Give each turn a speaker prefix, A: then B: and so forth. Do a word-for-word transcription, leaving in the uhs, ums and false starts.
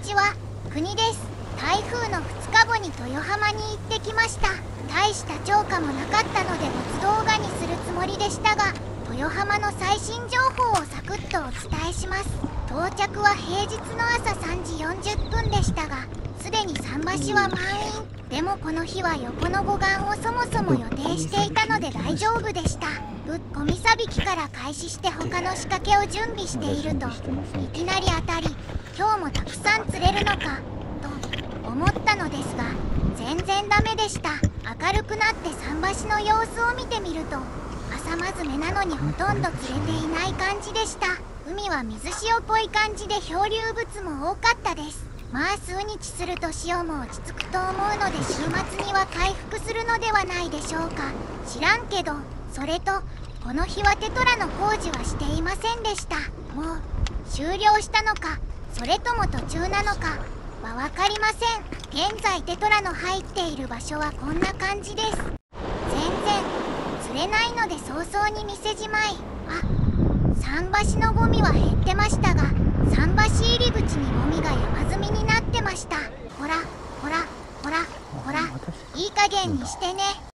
A: ちは、国です。台風のふつかごに豊浜に行ってきました。大した釣果もなかったので別動画にするつもりでしたが、豊浜の最新情報をサクッとお伝えします。到着は平日の朝さんじよんじゅっぷんでしたが、すでに桟橋は満員。でもこの日は横の護岸をそもそも予定していたので大丈夫でした。ぶっこみさびきから開始して他の仕掛けを準備していると、いきなり当たり、今日もたくさん釣れるのかと思ったのですが、全然ダメでした。明るくなって桟橋の様子を見てみると、朝まずめなのにほとんど釣れていない感じでした。海は水潮っぽい感じで漂流物も多かったです。まあ数日すると潮も落ち着くと思うので週末には回復するのではないでしょうか。知らんけど、それとこの日はテトラの工事はしていませんでした。もう終了したのか、それとも途中なのかは分かりません。現在テトラの入っている場所はこんな感じです。全然釣れないので早々に店じまい。あ、桟橋のゴミは減ってましたが、桟橋入り口にゴミが山積みになってました。ほらほらほらほら、いい加減にしてね。